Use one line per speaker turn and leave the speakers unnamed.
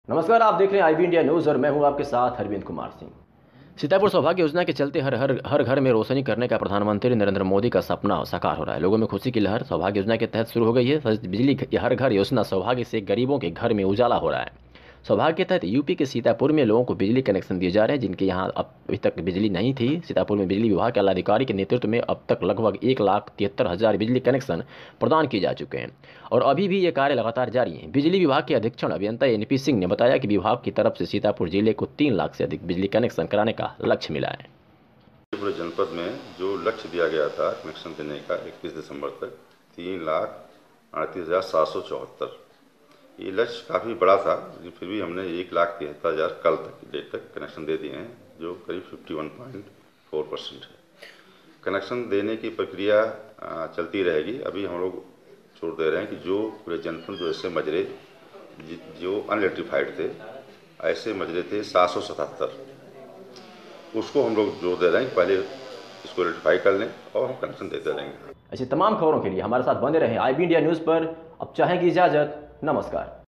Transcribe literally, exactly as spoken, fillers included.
नमस्कार, आप देख रहे हैं आई बी इंडिया न्यूज़ और मैं हूं आपके साथ अरविंद कुमार सिंह। सीतापुर सौभाग्य योजना के चलते हर हर हर घर में रोशनी करने का प्रधानमंत्री नरेंद्र मोदी का सपना साकार हो रहा है। लोगों में खुशी की लहर सौभाग्य योजना के तहत शुरू हो गई है। बिजली हर घर योजना सौभाग्य से गरीबों के घर में उजाला हो रहा है। सौभाग्य के तहत यूपी के सीतापुर में लोगों को बिजली कनेक्शन दिए जा रहे हैं, जिनके यहाँ अब अभी तक बिजली नहीं थी। सीतापुर में बिजली विभाग के आलाधिकारी के नेतृत्व में अब तक लगभग एक लाख तिहत्तर हज़ार बिजली कनेक्शन प्रदान किए जा चुके हैं और अभी भी ये कार्य लगातार जारी है। बिजली विभाग के अधीक्षण अभियंता एन पी सिंह ने बताया कि विभाग की तरफ से सीतापुर जिले को तीन लाख से अधिक बिजली कनेक्शन कराने का लक्ष्य मिला है।
पूरे जनपद में जो लक्ष्य दिया गया था कनेक्शन देने का इकतीस दिसंबर तक तीन लाख अड़तीस हज़ार सात सौ चौहत्तर, ये लक्ष्य काफ़ी बड़ा था, लेकिन फिर भी हमने एक लाख तिहत्तर हज़ार कल तक की डेट तक कनेक्शन दे दिए हैं, जो करीब इक्यावन पॉइंट चार परसेंट है। कनेक्शन देने की प्रक्रिया चलती रहेगी। अभी हम लोग छोड़ दे रहे हैं कि जो पूरे जनपद जो ऐसे मजरे जो अनइलेक्ट्रीफाइड थे, ऐसे मजरे थे सात सौ सतहत्तर, उसको हम लोग जोर दे रहे हैं कि पहले इसको रेटिफाई कर लें और हम कनेक्शन देते रहेंगे।
ऐसी तमाम खबरों के लिए हमारे साथ बने रहें आई बी इंडिया न्यूज़ पर। अब चाहेंगी इजाज़त, नमस्कार।